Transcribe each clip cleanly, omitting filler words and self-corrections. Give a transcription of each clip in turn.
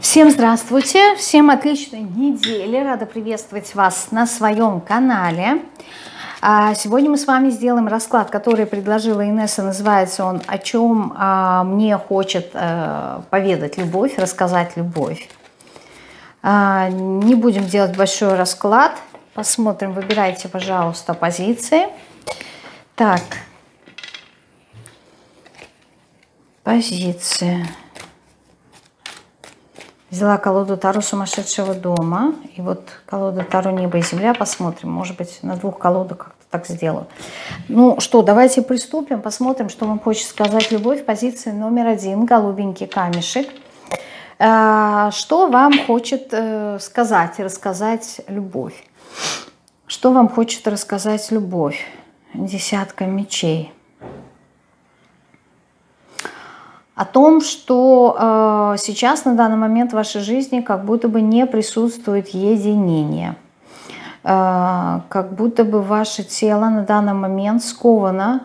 Всем здравствуйте, всем отличной недели, рада приветствовать вас на своем канале. Сегодня мы с вами сделаем расклад, который предложила Инесса, называется он «О чем мне хочет поведать любовь, рассказать любовь». Не будем делать большой расклад, посмотрим, выбирайте, пожалуйста, позиции. Так, позиции. Взяла колоду Таро сумасшедшего дома. И вот колода Таро небо и земля. Посмотрим. Может быть, на двух колодах как-то так сделаю. Ну что, давайте приступим. Посмотрим, что вам хочет сказать любовь. Позиция номер 1. Голубенький камешек. Что вам хочет сказать и рассказать любовь? Что вам хочет рассказать любовь? Десятка мечей. О том, что сейчас на данный момент в вашей жизни как будто бы не присутствует единение. Как будто бы ваше тело на данный момент сковано,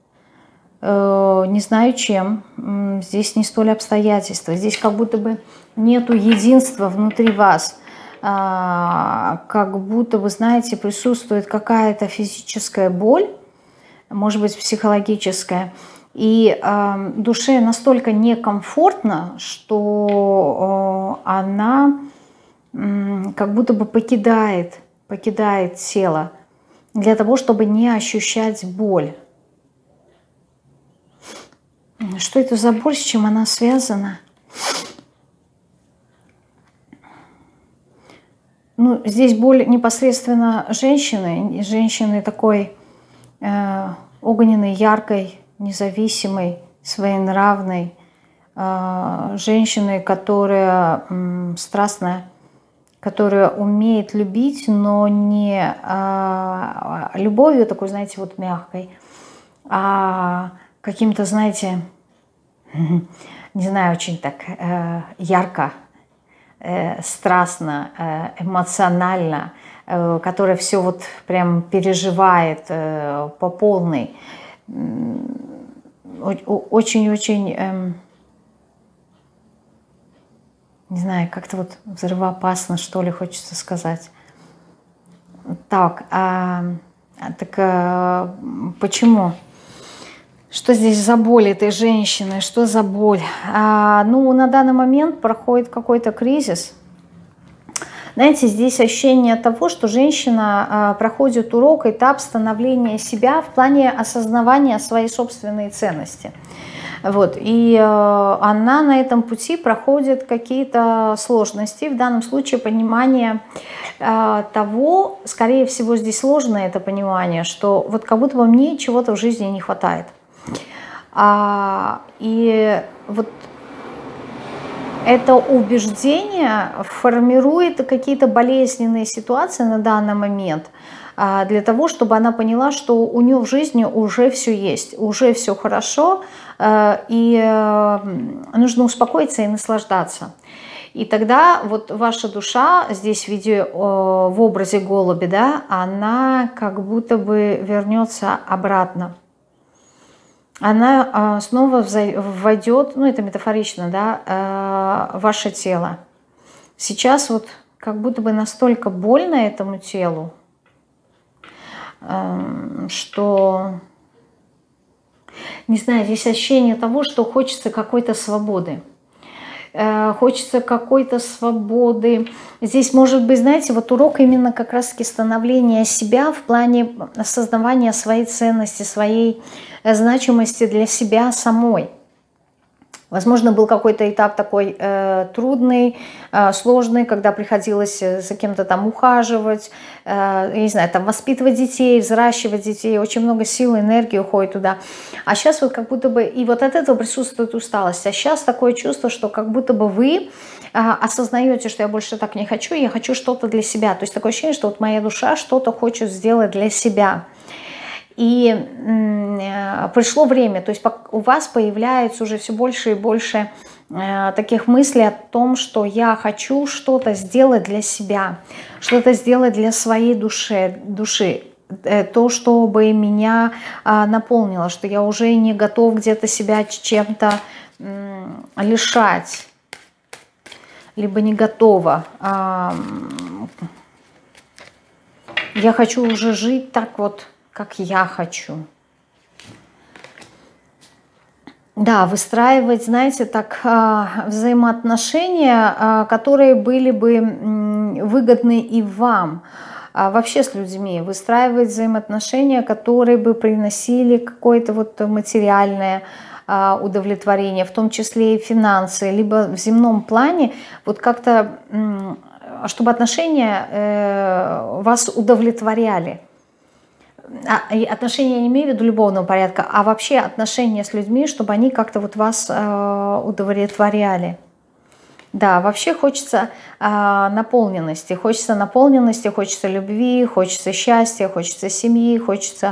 не знаю чем. Здесь не столь обстоятельства. Здесь как будто бы нету единства внутри вас. Как будто бы, знаете, присутствует какая-то физическая боль, может быть, психологическая. И душе настолько некомфортно, что она как будто бы покидает тело для того, чтобы не ощущать боль. Что это за боль, с чем она связана? Ну, здесь боль непосредственно женщины такой огненной, яркой, независимой, своенравной, женщины, которая страстная, которая умеет любить, но не любовью такой, знаете, вот мягкой, а каким-то, знаете, не знаю, очень так ярко, страстно, эмоционально, которая все вот прям переживает по полной. Очень-очень, не знаю, как-то вот взрывоопасно, что ли, хочется сказать. Так, почему? Что здесь за боль этой женщины? Что за боль? Ну, на данный момент проходит какой-то кризис. Знаете, здесь ощущение того, что женщина проходит урок, этап становления себя в плане осознавания своей собственной ценности. Вот. И она на этом пути проходит какие-то сложности, в данном случае понимание того, скорее всего, здесь сложное это понимание, что вот как будто бы мне чего-то в жизни не хватает. И вот это убеждение формирует какие-то болезненные ситуации на данный момент для того, чтобы она поняла, что у нее в жизни уже все есть, уже все хорошо, и нужно успокоиться и наслаждаться. И тогда вот ваша душа здесь в образе голуби, да, она как будто бы вернется обратно. Она снова войдет, ну это метафорично, да, в ваше тело. Сейчас вот как будто бы настолько больно этому телу, что, не знаю, здесь ощущение того, что хочется какой-то свободы. Хочется какой-то свободы. Здесь может быть, знаете, вот урок именно как раз-таки становления себя в плане осознавания своей ценности, своей значимости для себя самой. Возможно, был какой-то этап такой трудный, сложный, когда приходилось за кем-то там ухаживать, я не знаю, там воспитывать детей, взращивать детей, очень много сил, энергии уходит туда. А сейчас вот как будто бы, и вот от этого присутствует усталость. А сейчас такое чувство, что как будто бы вы осознаете, что я больше так не хочу, я хочу что-то для себя. То есть такое ощущение, что вот моя душа что-то хочет сделать для себя. И пришло время, то есть у вас появляется уже все больше и больше таких мыслей о том, что я хочу что-то сделать для себя, что-то сделать для своей души, то, чтобы меня наполнило, что я уже не готов где-то себя чем-то лишать. либо не готова. Я хочу уже жить так вот, как я хочу. Да, выстраивать, знаете, так взаимоотношения, которые были бы выгодны и вам. Вообще с людьми. Выстраивать взаимоотношения, которые бы приносили какое-то вот материальное удовлетворение, в том числе и финансы, либо в земном плане, вот как-то, чтобы отношения вас удовлетворяли. Отношения я не имею в виду любовного порядка, а вообще отношения с людьми, чтобы они как-то вот вас удовлетворяли. Да, вообще хочется наполненности, хочется любви, хочется счастья, хочется семьи, хочется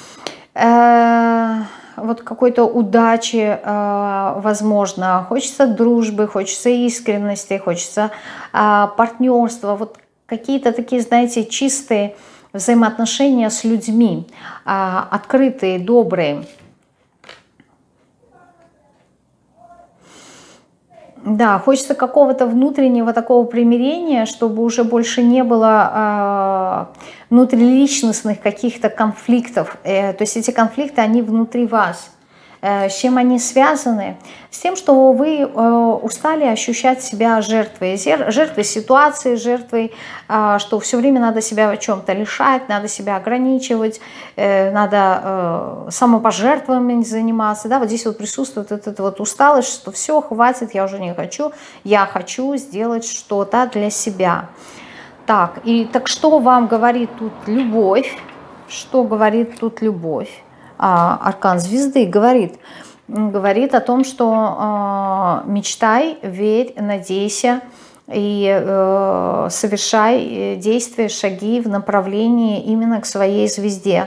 вот какой-то удачи, возможно, хочется дружбы, хочется искренности, хочется партнерства, вот какие-то такие, знаете, чистые взаимоотношения с людьми, открытые, добрые. Да, хочется какого-то внутреннего такого примирения, чтобы уже больше не было внутриличностных каких-то конфликтов. То есть эти конфликты, они внутри вас. С чем они связаны? С тем, что вы устали ощущать себя жертвой. Жертвой ситуации, жертвой, что все время надо себя о чем-то лишать, надо себя ограничивать, надо самопожертвованием заниматься. Да? Вот здесь вот присутствует эта вот усталость, что все, хватит, я уже не хочу, я хочу сделать что-то для себя. Так, так что вам говорит тут любовь? Что говорит тут любовь? Аркан звезды говорит о том, что мечтай, верь, надейся и совершай действия, шаги в направлении именно к своей звезде.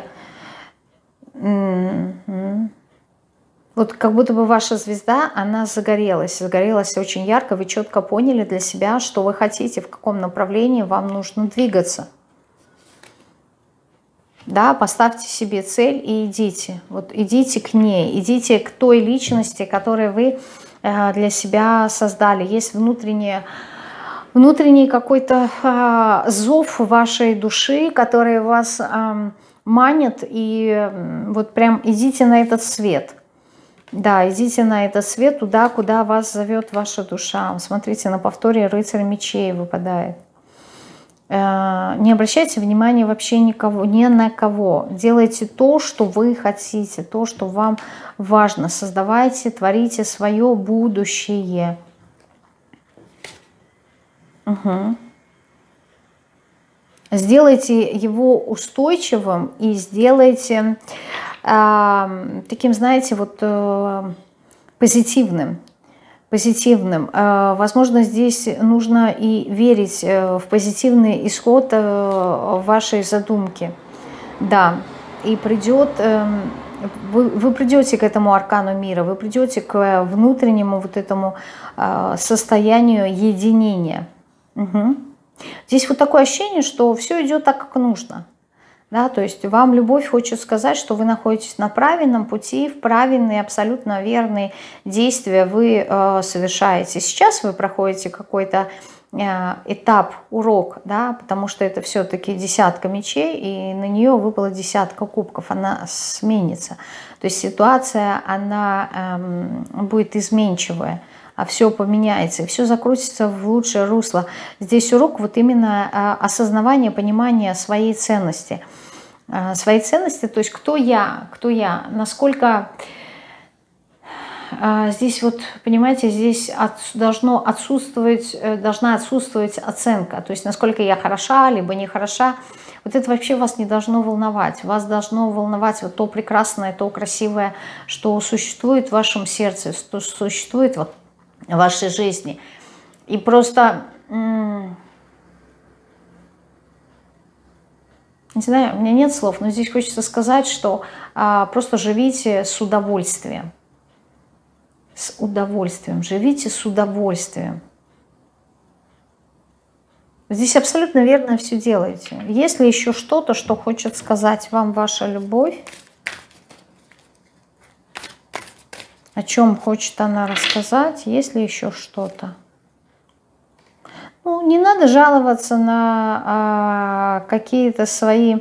Вот как будто бы ваша звезда, она загорелась очень ярко, вы четко поняли для себя, что вы хотите, в каком направлении вам нужно двигаться. Да, поставьте себе цель и идите. Вот идите к ней, идите к той личности, которую вы для себя создали. Есть внутренний какой-то зов вашей души, который вас манит, и вот прям идите на этот свет. Да, идите на этот свет, туда, куда вас зовет ваша душа. Смотрите, на повторе рыцарь мечей выпадает. Не обращайте внимания вообще ни на кого. Делайте то, что вы хотите, то, что вам важно. Создавайте, творите свое будущее. Угу. Сделайте его устойчивым и сделайте таким, знаете, вот позитивным. Возможно, здесь нужно и верить в позитивный исход вашей задумки. Да, и вы придете к этому аркану мира, вы придете к внутреннему вот этому состоянию единения. Угу. Здесь вот такое ощущение, что все идет так, как нужно. Да, то есть вам любовь хочет сказать, что вы находитесь на правильном пути, в правильные, абсолютно верные действия вы совершаете. Сейчас вы проходите какой-то этап, урок, да, потому что это все-таки десятка мечей, и на нее выпала десятка кубков, она сменится. То есть ситуация, она будет изменчивая, а все поменяется, и все закрутится в лучшее русло. Здесь урок вот именно осознавание, понимание своей ценности. Своей ценности, то есть кто я, насколько... Здесь вот, понимаете, здесь должна отсутствовать оценка, то есть насколько я хороша, либо не хороша. Вот это вообще вас не должно волновать. Вас должно волновать вот то прекрасное, то красивое, что существует в вашем сердце, что существует вот в вашей жизни. И просто, не знаю, у меня нет слов, но здесь хочется сказать, что просто живите с удовольствием. С удовольствием. Живите с удовольствием. Здесь абсолютно верно все делаете. Есть ли еще что-то, что хочет сказать вам ваша любовь? О чем хочет она рассказать? Есть ли еще что-то? Ну, не надо жаловаться на какие-то свои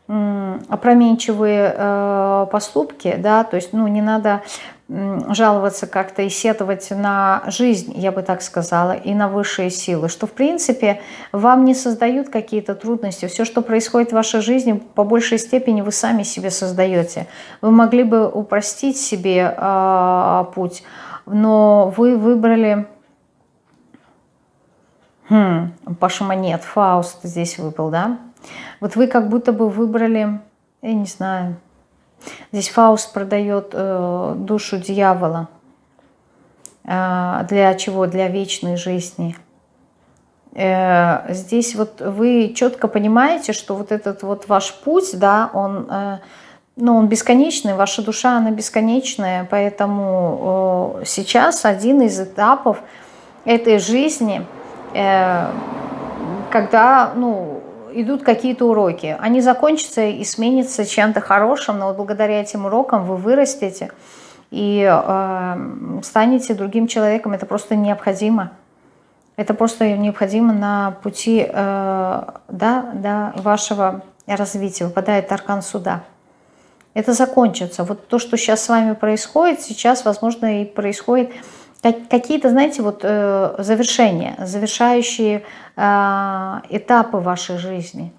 опрометчивые поступки, да, то есть, ну, не надо жаловаться как-то и сетовать на жизнь, я бы так сказала, и на высшие силы, что, в принципе, вам не создают какие-то трудности. Все, что происходит в вашей жизни, по большей степени вы сами себе создаете. Вы могли бы упростить себе путь, но вы выбрали... Паша монет, Фауст здесь выпал, да? Вот вы как будто бы выбрали, я не знаю, здесь Фауст продает душу дьявола. Для чего? Для вечной жизни. Здесь вот вы четко понимаете, что вот этот вот ваш путь, да, он, ну, он бесконечный, ваша душа, она бесконечная, поэтому сейчас один из этапов этой жизни, когда, ну, идут какие-то уроки. Они закончатся и сменятся чем-то хорошим, но вот благодаря этим урокам вы вырастете и станете другим человеком. Это просто необходимо. Это просто необходимо на пути до вашего развития. Выпадает аркан суда. Это закончится. Вот то, что сейчас с вами происходит, сейчас, возможно, и происходит какие-то, знаете, вот завершения, завершающие этапы вашей жизни.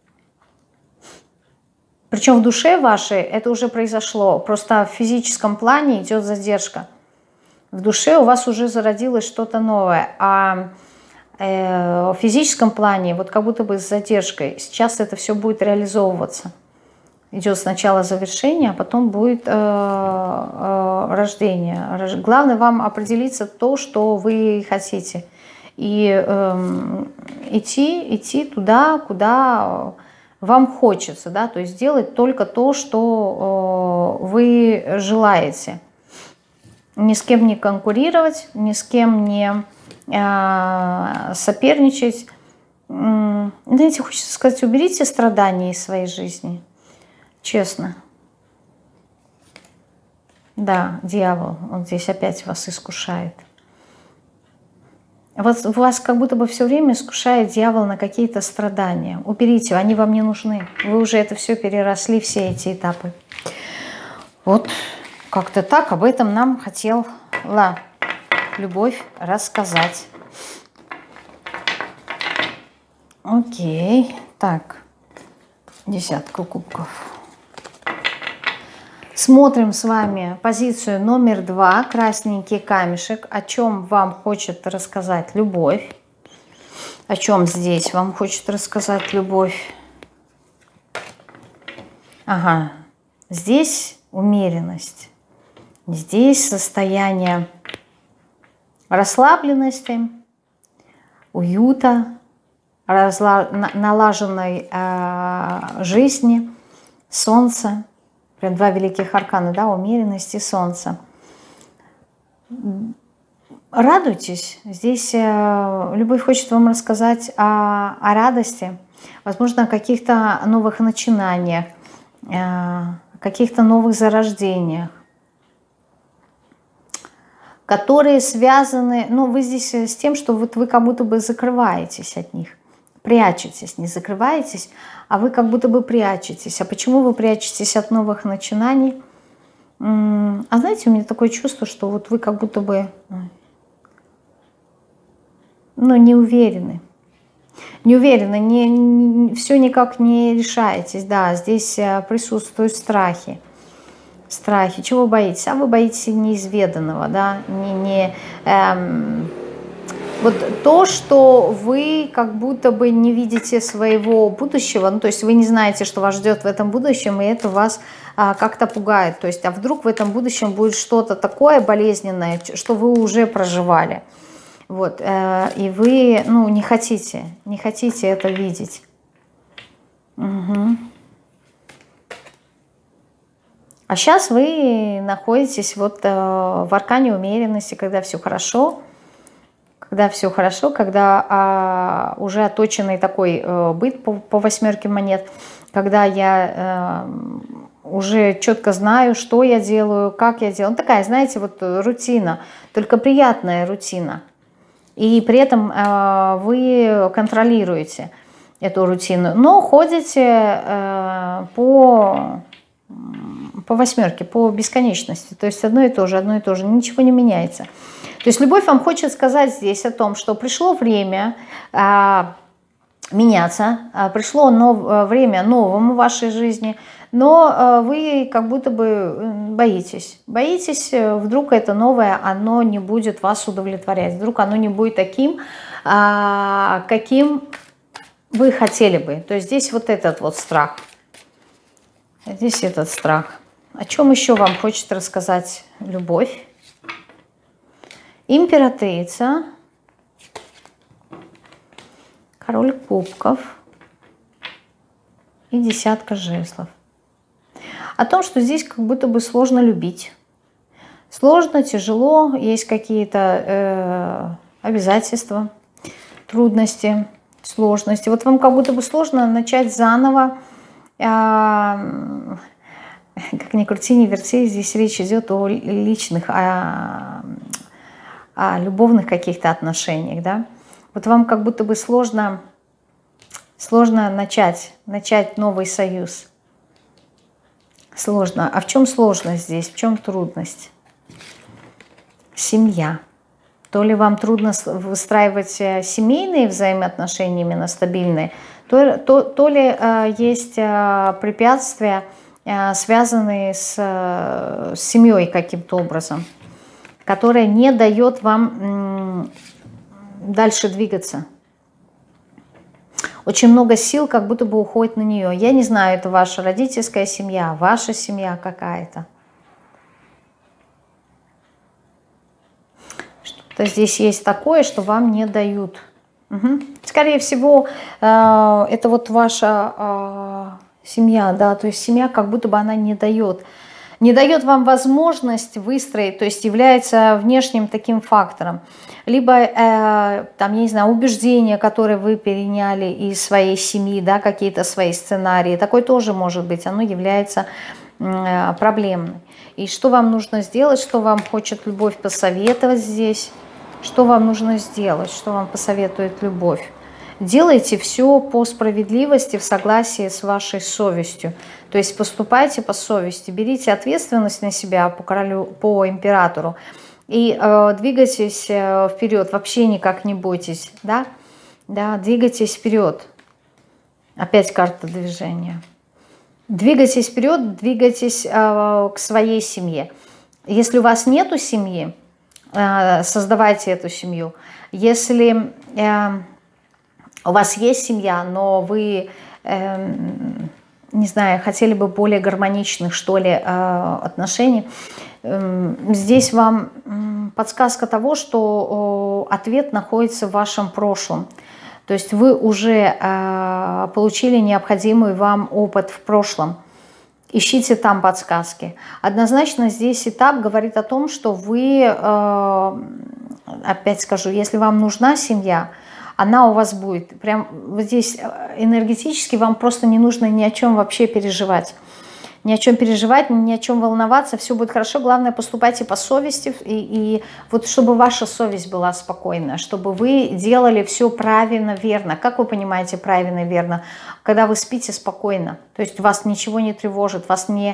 Причем в душе вашей это уже произошло. Просто в физическом плане идет задержка. В душе у вас уже зародилось что-то новое. А в физическом плане вот как будто бы с задержкой. Сейчас это все будет реализовываться. Идет сначала завершение, а потом будет рождение. Главное вам определиться то, что вы хотите. И идти туда, куда вам хочется. Да? То есть делать только то, что вы желаете. Ни с кем не конкурировать, ни с кем не соперничать. Знаете, хочется сказать, уберите страдания из своей жизни. Честно. Да, дьявол, он здесь опять вас искушает. Вас как будто бы все время искушает дьявол на какие-то страдания. Уберите, они вам не нужны. Вы уже это все переросли, все эти этапы. Вот как-то так об этом нам хотела любовь рассказать. Окей, так, десятка кубков. Смотрим с вами позицию номер 2, красненький камешек. О чем вам хочет рассказать любовь? О чем здесь вам хочет рассказать любовь? Ага, здесь умеренность. Здесь состояние расслабленности, уюта, налаженной жизни, солнца. Прям два великих аркана, да, умеренность и солнце. Радуйтесь. Здесь любовь хочет вам рассказать о радости, возможно, о каких-то новых начинаниях, каких-то новых зарождениях, которые связаны, ну, вы здесь с тем, что вот вы как будто бы закрываетесь от них, прячетесь, не закрываетесь, а вы как будто бы прячетесь. А почему вы прячетесь от новых начинаний? А знаете, у меня такое чувство, что вот вы как будто бы, ну, не уверены. Не уверены, все никак не решаетесь. Да, здесь присутствуют страхи. Страхи. Чего вы боитесь? А вы боитесь неизведанного, да, вот то, что вы как будто бы не видите своего будущего, ну, то есть вы не знаете, что вас ждет в этом будущем, и это вас как-то пугает. То есть, а вдруг в этом будущем будет что-то такое болезненное, что вы уже проживали. Вот, и вы, ну, не хотите это видеть. Угу. А сейчас вы находитесь вот в аркане умеренности, когда все хорошо. Когда уже оточенный такой быт по восьмерке монет, когда я уже четко знаю, что я делаю, как я делаю. Ну, такая, знаете, вот рутина, только приятная рутина. и при этом вы контролируете эту рутину, но ходите по восьмерке, по бесконечности, то есть одно и то же, ничего не меняется. То есть любовь вам хочет сказать здесь о том, что пришло время меняться, пришло время новому в вашей жизни, но вы как будто бы боитесь. Боитесь, вдруг это новое, оно не будет вас удовлетворять, вдруг оно не будет таким, каким вы хотели бы. То есть здесь вот этот вот страх. Здесь этот страх. О чем еще вам хочет рассказать любовь? Императрица. Король кубков. И десятка жезлов. О том, что здесь как будто бы сложно любить. Сложно, тяжело, есть какие-то обязательства, трудности, сложности. Вот вам как будто бы сложно начать заново. Как ни крути, ни верти, здесь речь идет о личных, о любовных каких-то отношениях. Да? Вот вам как будто бы сложно начать новый союз. Сложно. А в чем сложность здесь? В чем трудность? Семья. То ли вам трудно выстраивать семейные взаимоотношения, именно стабильные, то ли есть препятствия, связанные с семьей каким-то образом, которое не дает вам дальше двигаться. Очень много сил как будто бы уходит на нее. Я не знаю, это ваша родительская семья, ваша семья какая-то. Что-то здесь есть такое, что вам не дают. Угу. Скорее всего, это вот ваша семья, да, то есть семья как будто бы она не дает вам возможность выстроить, то есть является внешним таким фактором. Либо, там, я не знаю, убеждения, которые вы переняли из своей семьи, да, какие-то свои сценарии, такое тоже может быть, оно является проблемным. И что вам нужно сделать, что вам хочет любовь посоветовать здесь, что вам нужно сделать, что вам посоветует любовь. Делайте все по справедливости, в согласии с вашей совестью. То есть поступайте по совести, берите ответственность на себя по королю, по императору и двигайтесь вперед. Вообще никак не бойтесь, да? Да, двигайтесь вперед. Опять карта движения. Двигайтесь вперед, двигайтесь к своей семье. Если у вас нету семьи, создавайте эту семью. Если у вас есть семья, но вы, не знаю, хотели бы более гармоничных, что ли, отношений, здесь вам подсказка того, что ответ находится в вашем прошлом. То есть вы уже получили необходимый вам опыт в прошлом. Ищите там подсказки. Однозначно здесь этап говорит о том, что вы, опять скажу, если вам нужна семья, она у вас будет. Прям вот здесь энергетически вам просто не нужно ни о чем вообще переживать. Ни о чем переживать, ни о чем волноваться. Все будет хорошо. Главное, поступайте по совести. И вот чтобы ваша совесть была спокойна, чтобы вы делали все правильно, верно. Как вы понимаете правильно, верно? Когда вы спите спокойно. То есть вас ничего не тревожит, вас не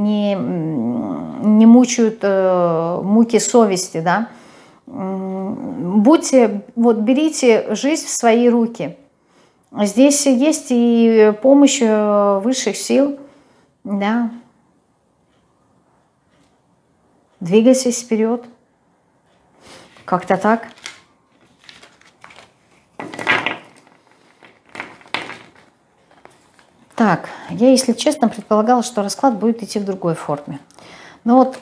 мучают муки совести, да? Берите жизнь в свои руки. Здесь есть и помощь высших сил, да. Двигайтесь вперед. Как-то так. Так, я, если честно, предполагала, что расклад будет идти в другой форме. Но вот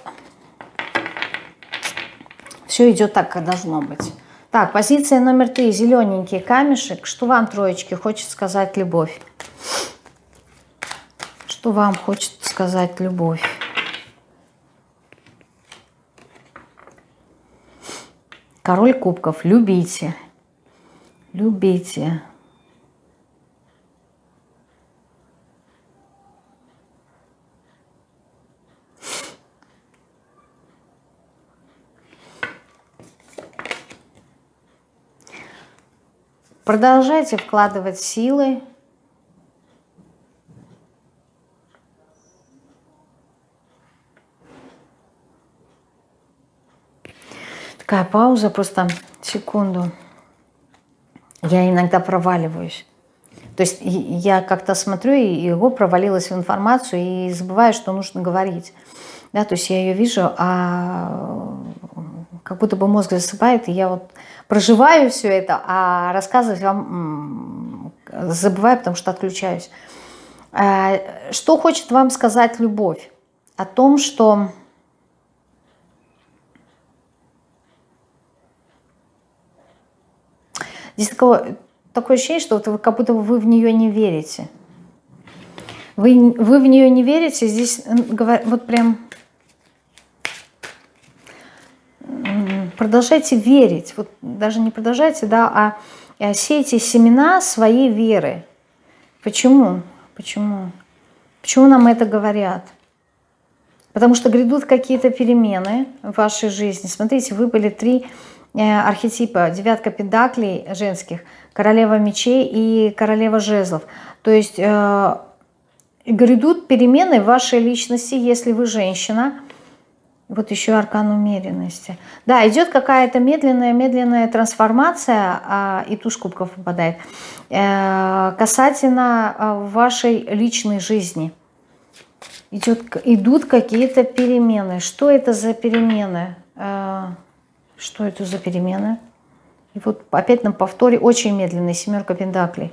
все идет так, как должно быть. Так, позиция номер 3. Зелененький камешек. Что вам, троечки, хочет сказать любовь? Что вам хочет сказать любовь? Король кубков. Любите. Любите. Продолжайте вкладывать силы. Такая пауза, просто секунду. Я иногда проваливаюсь. То есть я как-то смотрю, и его провалилась в информацию, и забываю, что нужно говорить. Да, то есть я ее вижу, а как будто бы мозг засыпает, и я вот проживаю все это, а рассказывать вам забываю, потому что отключаюсь. Что хочет вам сказать любовь? О том, что здесь такое ощущение, что вот вы, как будто вы в нее не верите. Вы в нее не верите, здесь вот прям продолжайте верить. Вот даже не продолжайте, да, а сейте семена своей веры. Почему? Почему? Почему нам это говорят? Потому что грядут какие-то перемены в вашей жизни. Смотрите, вы были 3 архетипа. 9 пентаклей женских, королева мечей и королева жезлов. То есть грядут перемены в вашей личности, если вы женщина. Вот еще аркан умеренности. Да, идет какая-то медленная трансформация, и туз кубков попадает, касательно вашей личной жизни. Идут какие-то перемены. Что это за перемены? Что это за перемены? И вот опять на повторе очень медленный, 7 пентаклей.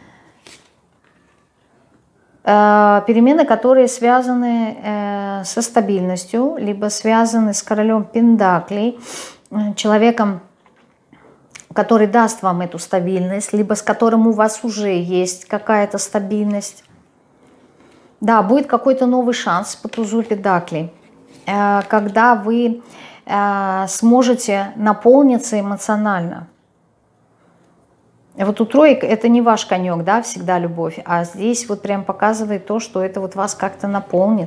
Перемены, которые связаны со стабильностью, либо связаны с королем пентаклей, человеком, который даст вам эту стабильность, либо с которым у вас уже есть какая-то стабильность. Да, будет какой-то новый шанс по тузу пентаклей, когда вы сможете наполниться эмоционально. Вот у троек это не ваш конек, да, всегда любовь, а здесь вот прям показывает то, что это вот вас как-то наполнит.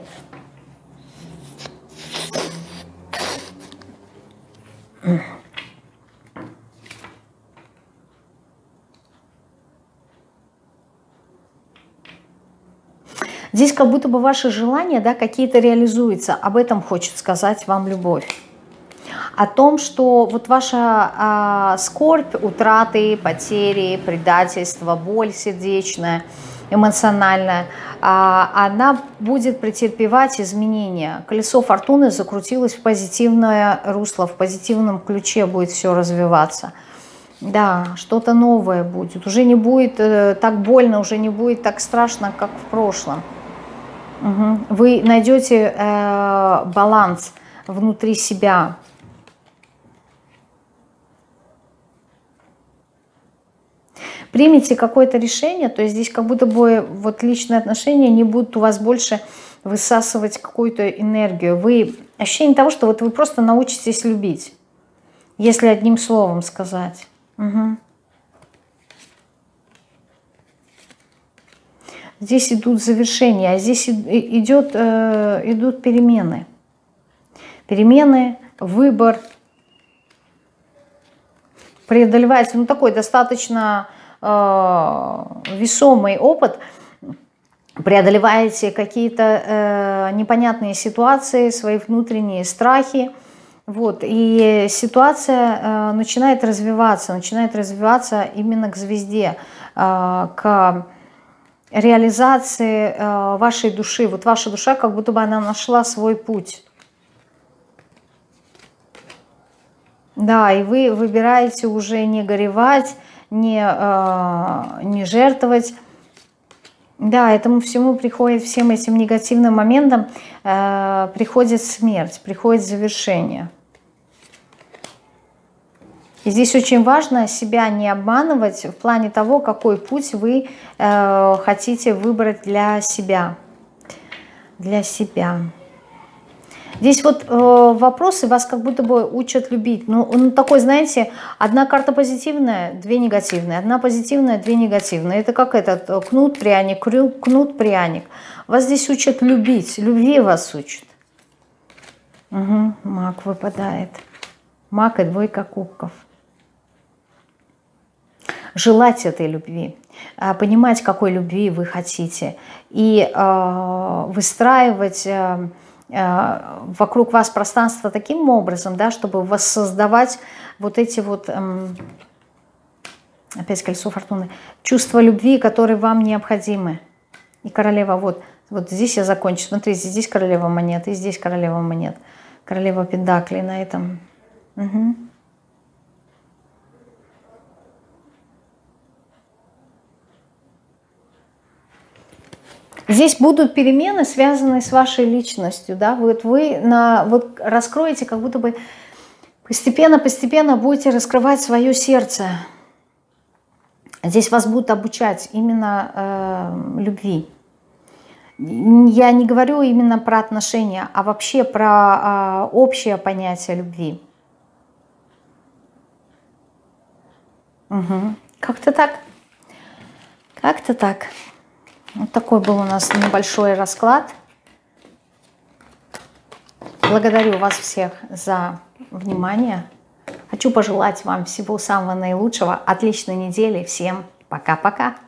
Здесь как будто бы ваши желания, да, какие-то реализуются. Об этом хочет сказать вам любовь. О том, что вот ваша скорбь, утраты, потери, предательство, боль сердечная, эмоциональная, она будет претерпевать изменения. Колесо фортуны закрутилось в позитивное русло, в позитивном ключе будет все развиваться. Да, что-то новое будет. Уже не будет так больно, уже не будет так страшно, как в прошлом. Угу. Вы найдете баланс внутри себя. Примите какое-то решение, то есть здесь как будто бы вот личные отношения не будут у вас больше высасывать какую-то энергию. Ощущение того, что вот вы просто научитесь любить, если одним словом сказать. Угу. Здесь идут завершения, а здесь идут перемены. Перемены, выбор. Преодолевается, такой достаточно весомый опыт. Преодолеваете какие-то непонятные ситуации, свои внутренние страхи. Вот, и ситуация начинает развиваться именно к звезде, к реализации вашей души. Вот ваша душа, как будто бы она нашла свой путь. Да, и вы выбираете уже не горевать, не жертвовать. Да, этому всему приходит, всем этим негативным моментам приходит смерть, приходит завершение. И здесь очень важно себя не обманывать в плане того, какой путь вы хотите выбрать для себя. Для себя. Здесь вот вопросы вас как будто бы учат любить. Ну, такой, знаете, одна карта позитивная, 2 негативные. Одна позитивная, 2 негативные. Это как этот кнут-пряник, кнут-пряник. Вас здесь учат любить, любви вас учат. Угу, маг выпадает. Маг и 2 кубков. желать этой любви, понимать, какой любви вы хотите, и выстраивать вокруг вас пространство таким образом, да, чтобы воссоздавать вот эти вот, опять колесо фортуны, чувства любви, которые вам необходимы. И королева, вот здесь я закончу. Смотрите, здесь королева монет, и здесь королева монет. Королева пентаклей на этом. Угу. Здесь будут перемены, связанные с вашей личностью, да, вот вы раскроете, как будто бы постепенно будете раскрывать свое сердце. Здесь вас будут обучать именно любви. Я не говорю именно про отношения, а вообще про общее понятие любви. Угу. Как-то так. Как-то так. Вот такой был у нас небольшой расклад. Благодарю вас всех за внимание. Хочу пожелать вам всего самого наилучшего, отличной недели. Всем пока-пока.